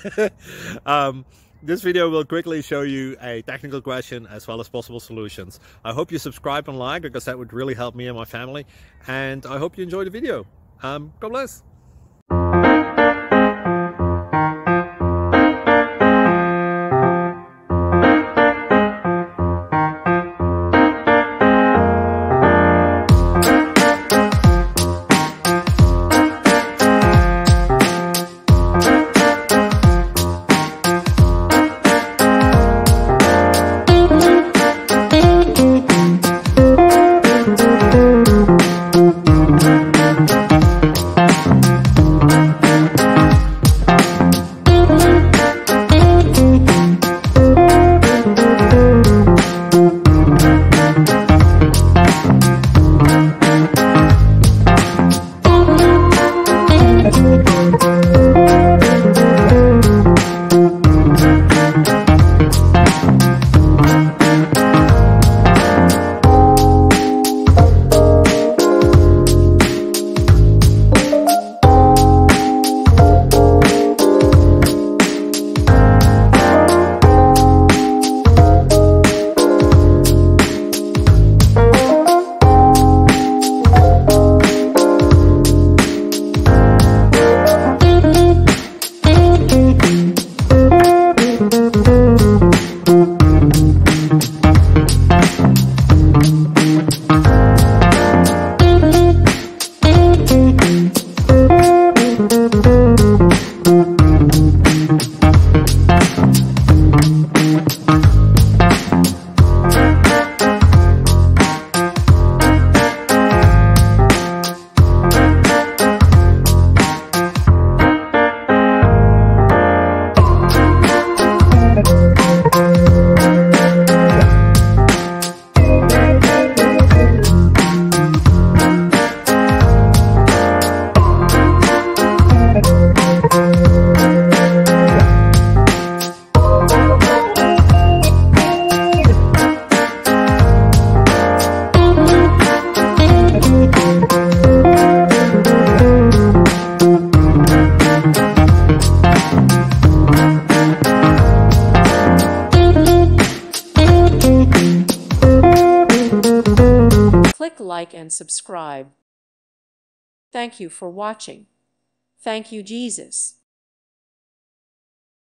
This video will quickly show you a technical question as well as possible solutions. I hope you subscribe and like, because that would really help me and my family. And I hope you enjoy the video. God bless. Click like and subscribe. Thank you for watching. Thank you, Jesus.